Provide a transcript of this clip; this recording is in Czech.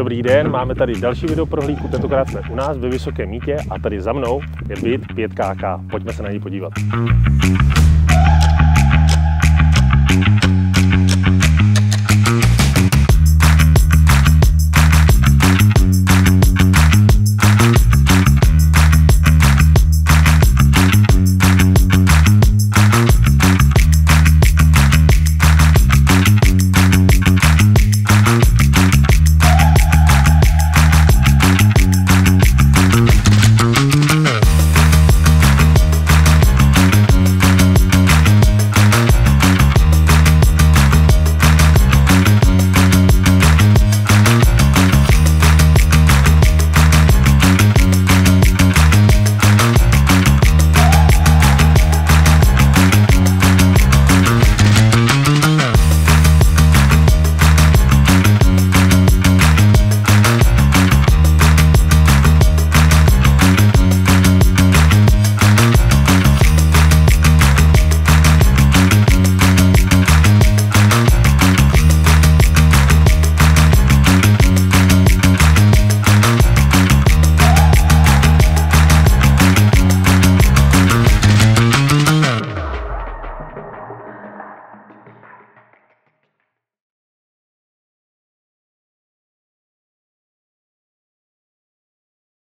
Dobrý den, máme tady další video prohlídku, tentokrát jsme u nás ve Vysokém Mýtě a tady za mnou je byt 5KK. Pojďme se na něj podívat.